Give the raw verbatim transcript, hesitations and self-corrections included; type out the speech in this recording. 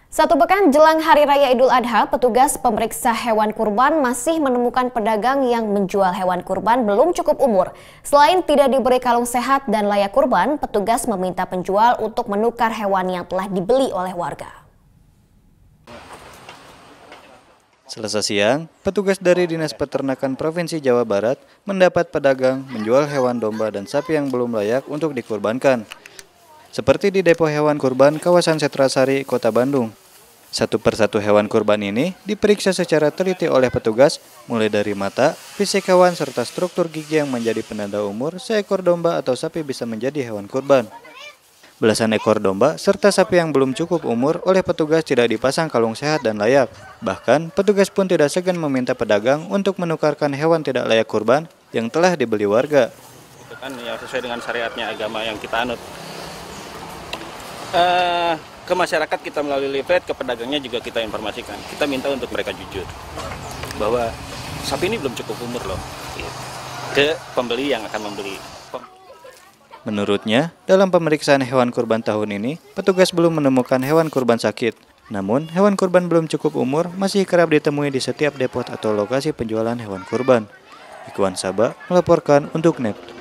Satu pekan jelang Hari Raya Idul Adha, petugas pemeriksa hewan kurban masih menemukan pedagang yang menjual hewan kurban belum cukup umur. Selain tidak diberi kalung sehat dan layak kurban, petugas meminta penjual untuk menukar hewan yang telah dibeli oleh warga. Selasa siang, petugas dari Dinas Peternakan Provinsi Jawa Barat mendapat pedagang menjual hewan domba dan sapi yang belum layak untuk dikurbankan. Seperti di depo hewan kurban kawasan Setrasari, Kota Bandung. Satu persatu hewan kurban ini diperiksa secara teliti oleh petugas, mulai dari mata, fisik hewan, serta struktur gigi yang menjadi penanda umur seekor domba atau sapi bisa menjadi hewan kurban. Belasan ekor domba serta sapi yang belum cukup umur oleh petugas tidak dipasang kalung sehat dan layak. Bahkan, petugas pun tidak segan meminta pedagang untuk menukarkan hewan tidak layak kurban yang telah dibeli warga. Itu kan yang sesuai dengan syariatnya agama yang kita anut. Uh, ke masyarakat kita melalui leaflet, ke pedagangnya juga kita informasikan. Kita minta untuk mereka jujur bahwa sapi ini belum cukup umur loh, ke pembeli yang akan membeli. Menurutnya, dalam pemeriksaan hewan kurban tahun ini, petugas belum menemukan hewan kurban sakit. Namun, hewan kurban belum cukup umur masih kerap ditemui di setiap depot atau lokasi penjualan hewan kurban. Ikhwan Sabah melaporkan untuk N E T.